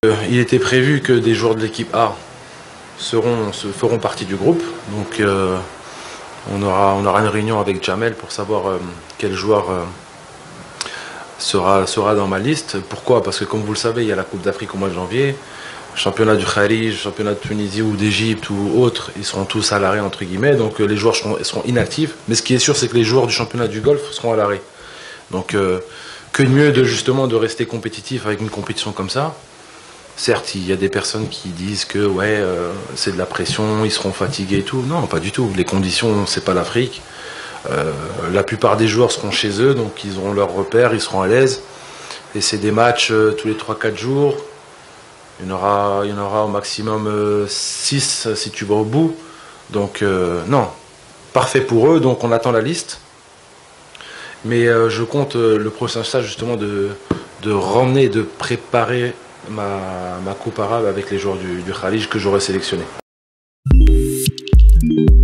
Il était prévu que des joueurs de l'équipe A feront partie du groupe. Donc on aura une réunion avec Jamel pour savoir quel joueur sera dans ma liste. Pourquoi? Parce que comme vous le savez, il y a la Coupe d'Afrique au mois de janvier. Championnat du Kharij, championnat de Tunisie ou d'Égypte ou autres, ils seront tous à l'arrêt entre guillemets. Donc les joueurs seront inactifs. Mais ce qui est sûr, c'est que les joueurs du championnat du Golfe seront à l'arrêt. Donc que de mieux justement de rester compétitif avec une compétition comme ça. Certes, il y a des personnes qui disent que ouais, c'est de la pression, ils seront fatigués et tout. Non, pas du tout. Les conditions, c'est pas l'Afrique. La plupart des joueurs seront chez eux, donc ils auront leurs repères, ils seront à l'aise. Et c'est des matchs tous les 3-4 jours. Il y en aura au maximum 6 si tu vas au bout. Donc non, parfait pour eux. Donc on attend la liste. Mais je compte le prochain stage justement de ramener, de préparer ma coupe arabe avec les joueurs du Kharij que j'aurais sélectionné.